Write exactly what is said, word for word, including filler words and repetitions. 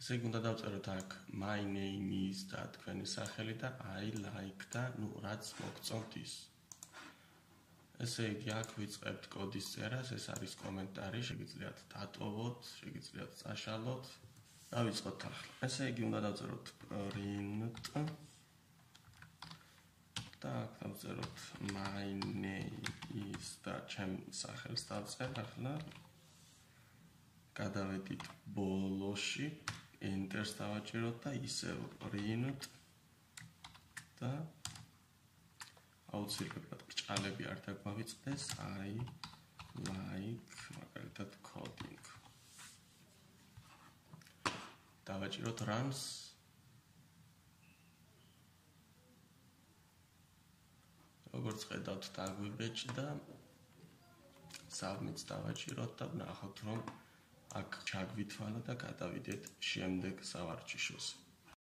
ესე იგი უნდა დავწეროთ აქ my name is და თქვენი სახელი და I like და ნუ რაც მოგწონთ ის. ესე იგი აქ ვიწყებთ კოდის წერას, ეს არის კომენტარი, შეგიძლიათ დატოვოთ, შეგიძლიათ წაშალოთ. დავიწყოთ ახლა. ესე იგი უნდა დავწეროთ print და აქ დავწეროთ my name is და ჩემ სახელს დავწერ ახლა. გადავედით ბოლოში, enter-ს დავაჭიროთ და ისევ print და აუცილებლად ბრჭყალები არ დაგვავიწყდეს, I like მაგალითად coding. დავაჭიროთ runs. როგორც ხედავთ, დაგვიბეჭდა. submit-ს დავაჭიროთ და ვნახოთ, რომ აქ ჩაგვითვალა და გადავიდეთ შემდეგ სავარჯიშოს.